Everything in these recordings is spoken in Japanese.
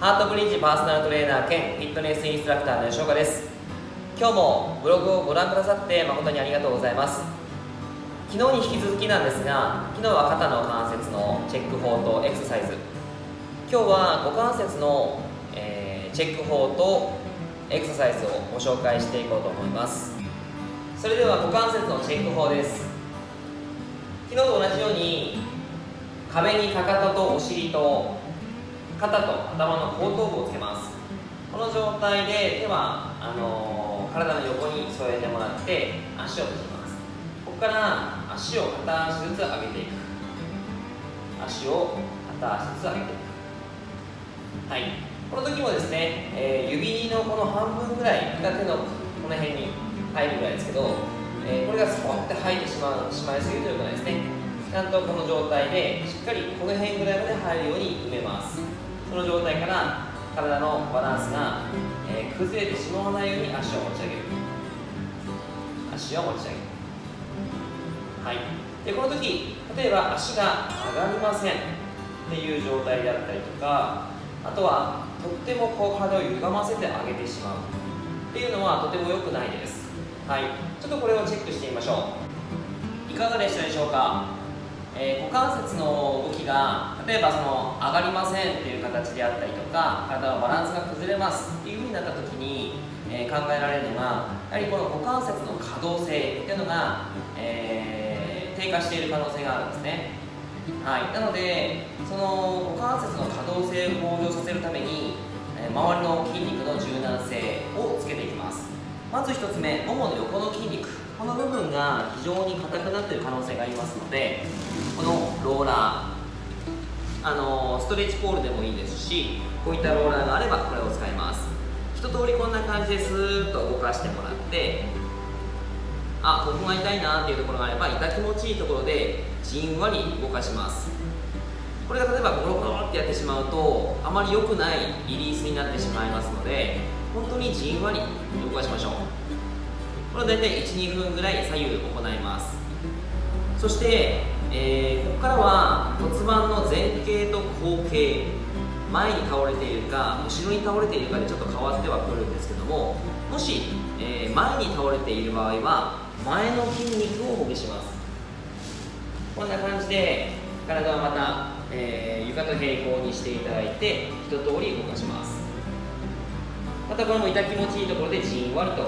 ハートブリッジパーソナルトレーナー兼フィットネスインストラクターの吉岡です。今日もブログをご覧くださって誠にありがとうございます。昨日に引き続きなんですが、昨日は肩の関節のチェック法とエクササイズ、今日は股関節の、チェック法とエクササイズをご紹介していこうと思います。それでは股関節のチェック法です。昨日と同じように壁にかかととお尻と肩と頭の後頭部をつけます。この状態で手は体の横に添えてもらって足を閉じます。ここから足を片足ずつ上げていく、足を片足ずつ上げていく。はい、この時もですね、指のこの半分ぐらいが手のこの辺に入るぐらいですけど、これがスポンって入ってしまいすぎると良くないですね。ちゃんとこの状態でしっかりこの辺ぐらいまで入るように埋めます。その状態から体のバランスが、崩れてしまわないように足を持ち上げる、足を持ち上げる。はい、でこの時例えば足が上がりませんっていう状態であったりとか、あとはとってもこう体を歪ませて上げてしまうっていうのはとても良くないです。はい、ちょっとこれをチェックしてみましょう。いかがでしたでしょうか。股関節の動きが例えば上がりませんっていう形であったりとか、体のバランスが崩れますっていう風になった時に、考えられるのがやはりこの股関節の可動性っていうのが、低下している可能性があるんですね。はい、なのでその股関節の可動性を向上させるために、周りの筋肉の柔軟性をつけていきます。まず1つ目、ももの横の筋肉、この部分が非常に硬くなっている可能性がありますので、このローラー、ストレッチポールでもいいですし、こういったローラーがあればこれを使います。一通りこんな感じでスーッと動かしてもらって、ここが痛いなっていうところがあれば、痛気持ちいいところでじんわり動かします。これが例えばゴロゴロってやってしまうとあまり良くないリリースになってしまいますので、本当にじんわり動かしましょう。これを大体 1,2 分ぐらい左右行います。そして、ここからは骨盤の前傾と後傾、前に倒れているか後ろに倒れているかでちょっと変わってはくるんですけども、もし、前に倒れている場合は前の筋肉をほぐします。こんな感じで体はまた、床と平行にしていただいて一通り動かします。またこれも痛気持ちいいところでじんわりと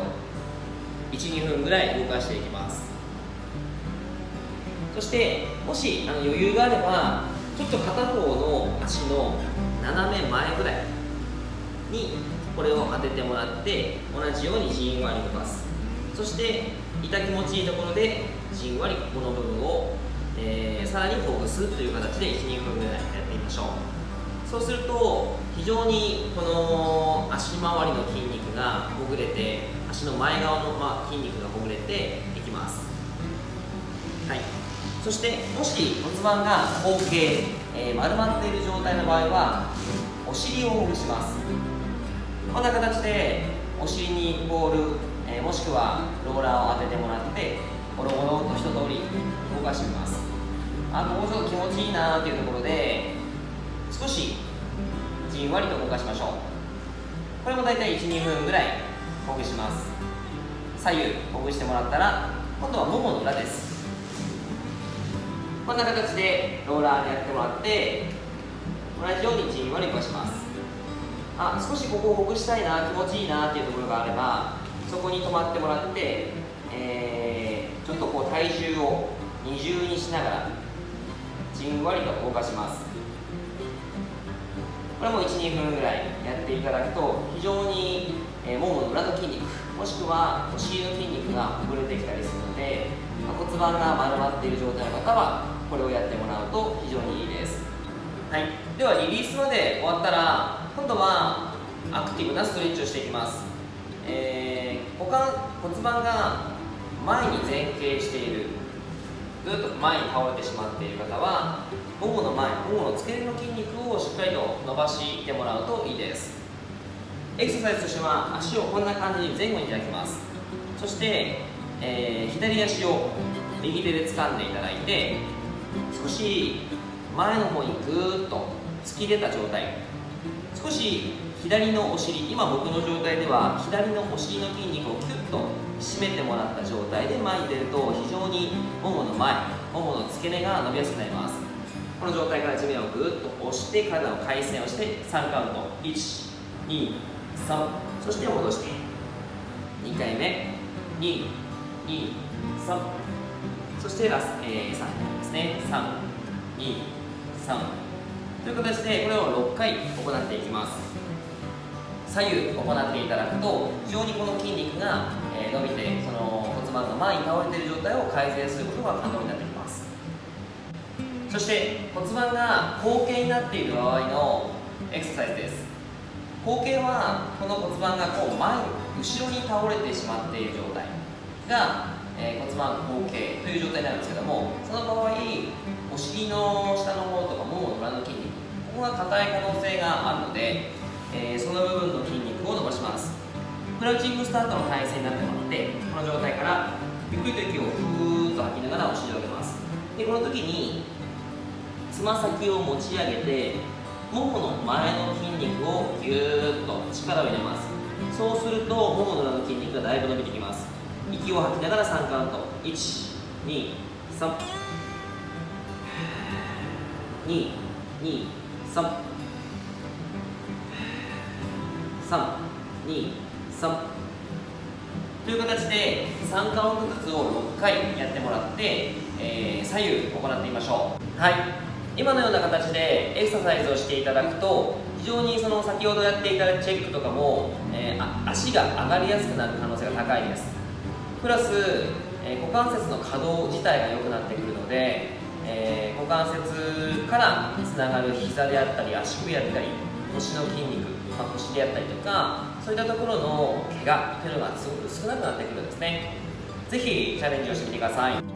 1,2 分ぐらい動かしていきます。そしてもし余裕があればちょっと片方の足の斜め前ぐらいにこれを当ててもらって同じようにじんわり動かす。そして痛気持ちいいところでじんわりこの部分を、さらにほぐすという形で 1,2 分ぐらいやってみましょう。そうすると非常にこの足回りの筋肉がほぐれて、足の前側の、筋肉がほぐれていきます。はい、そしてもし骨盤が後傾、丸まっている状態の場合はお尻をほぐします。こんな形でお尻にボール、もしくはローラーを当ててもらってゴロゴロと一通り動かしてみます。ここちょっと気持ちいいなというところで少しじんわりと動かしましょう。これもだいたい 1,2 分ぐらいほぐします。左右ほぐしてもらったら今度はももの裏です。こんな形でローラーでやってもらって同じようにじんわり動かします。少しここをほぐしたいな、気持ちいいなっていうところがあればそこに止まってもらって、ちょっとこう体重を二重にしながらじんわりと動かします。これも 1,2 分ぐらいやっていただくと非常に、ももの裏の筋肉もしくはお尻の筋肉がほぐれてきたりするので、骨盤が丸まっている状態の方はこれをやってもらうと非常にいいです。はい、ではリリースまで終わったら今度はアクティブなストレッチをしていきます。骨盤が前に前傾している、ずっと前に倒れてしまっている方はももの前、ももの付け根の筋肉をしっかりと伸ばしてもらうといいです。エクササイズとしては足をこんな感じに前後に開きます。そして、左足を右手で掴んでいただいて少し前の方にぐーっと突き出た状態、 少し左のお尻、今僕の状態では左のお尻の筋肉をキュッと締めてもらった状態で前に出ると非常にももの前、ももの付け根が伸びやすくなります。この状態から地面をぐっと押して体の回旋をして3カウント、1、2、3、そして戻して2回目、2、2、3、そしてラスト、3ですね、3、2、3という形でこれを6回行っていきます。左右行っていただくと非常にこの筋肉が伸びて、その骨盤が前に倒れている状態を改善することが可能になってきます。そして骨盤が後傾になっている場合のエクササイズです。後傾はこの骨盤がこう前後ろに倒れてしまっている状態が、骨盤後傾という状態になるんですけども、その場合お尻の下の方とかももの裏の筋肉、ここが硬い可能性があるので、その部分の筋肉を伸ばします。クラウチングスタートの体勢になってもらって、この状態からゆっくりと息をふーっと吐きながらお尻を上げます。でこの時につま先を持ち上げてももの前の筋肉をぎゅーっと力を入れます。そうするとももの裏の筋肉がだいぶ伸びてきます。息を吐きながら3カウント、1、2、3、2、2、3、3、2、3という形で3カウントずつを6回やってもらって、左右行ってみましょう。はい、今のような形でエクササイズをしていただくと非常にその先ほどやっていたチェックとかも、足が上がりやすくなる可能性が高いです。プラス、股関節の可動自体が良くなってくるので、股関節からつながる膝であったり足首であったり腰の筋肉、腰であったりとかそういったところの怪我というのがすごく少なくなってくるんですね。ぜひチャレンジをしてみてください。